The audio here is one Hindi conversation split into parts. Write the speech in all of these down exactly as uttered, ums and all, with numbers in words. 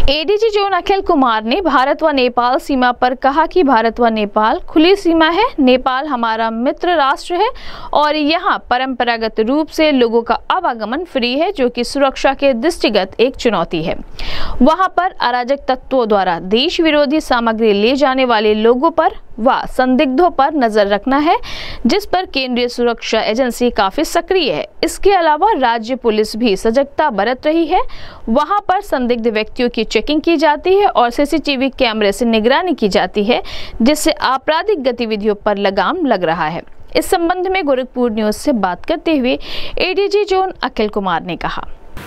एडीजी जोन अखिल कुमार ने भारत व नेपाल सीमा पर कहा कि भारत व नेपाल खुली सीमा है। नेपाल हमारा मित्र राष्ट्र है और यहाँ परंपरागत रूप से लोगों का आवागमन फ्री है, जो कि सुरक्षा के दृष्टिगत एक चुनौती है। वहाँ पर अराजक तत्वों द्वारा देश विरोधी सामग्री ले जाने वाले लोगों पर व संदिग्धों पर नजर रखना है, जिस पर केंद्रीय सुरक्षा एजेंसी काफी सक्रिय है। इसके अलावा राज्य पुलिस भी सजगता बरत रही है। वहां पर संदिग्ध व्यक्तियों की चेकिंग की जाती है और सीसीटीवी कैमरे से निगरानी की जाती है, जिससे आपराधिक गतिविधियों पर लगाम लग रहा है। इस संबंध में गोरखपुर न्यूज से बात करते हुए एडीजी जोन अखिल कुमार ने कहा।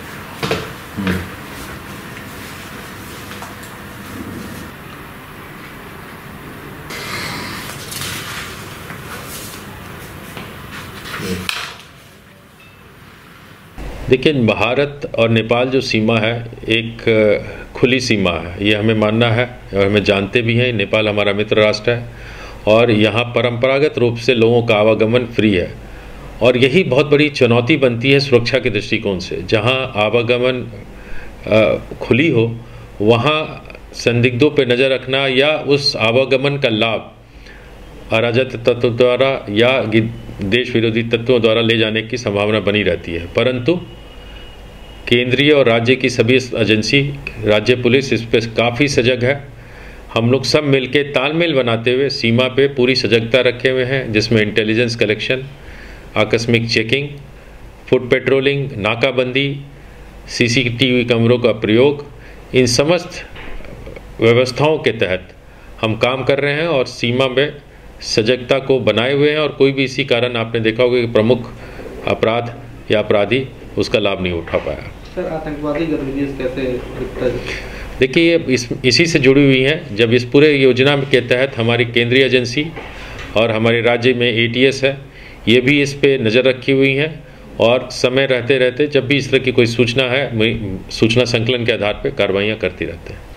देखिए, भारत और नेपाल जो सीमा है एक खुली सीमा है, ये हमें मानना है और हमें जानते भी हैं। नेपाल हमारा मित्र राष्ट्र है और यहाँ परंपरागत रूप से लोगों का आवागमन फ्री है और यही बहुत बड़ी चुनौती बनती है सुरक्षा के दृष्टिकोण से। जहाँ आवागमन खुली हो वहाँ संदिग्धों पर नज़र रखना या उस आवागमन का लाभ अराजक तत्वों द्वारा या देश विरोधी तत्वों द्वारा ले जाने की संभावना बनी रहती है। परंतु केंद्रीय और राज्य की सभी एजेंसी, राज्य पुलिस इस पर काफ़ी सजग है। हम लोग सब मिलके तालमेल बनाते हुए सीमा पे पूरी सजगता रखे हुए हैं, जिसमें इंटेलिजेंस कलेक्शन, आकस्मिक चेकिंग, फुट पेट्रोलिंग, नाकाबंदी, सीसीटीवी कैमरों का प्रयोग, इन समस्त व्यवस्थाओं के तहत हम काम कर रहे हैं और सीमा में सजगता को बनाए हुए हैं। और कोई भी इसी कारण आपने देखा होगा कि प्रमुख अपराध या अपराधी उसका लाभ नहीं उठा पाया। सर, आतंकवादी गतिविधि कैसे दिखता है? देखिए, ये इस इसी से जुड़ी हुई हैं। जब इस पूरे योजना के तहत हमारी केंद्रीय एजेंसी और हमारे राज्य में एटीएस है, ये भी इस पे नज़र रखी हुई हैं और समय रहते रहते जब भी इस तरह की कोई सूचना है, सूचना संकलन के आधार पर कार्रवाइयाँ करती रहते हैं।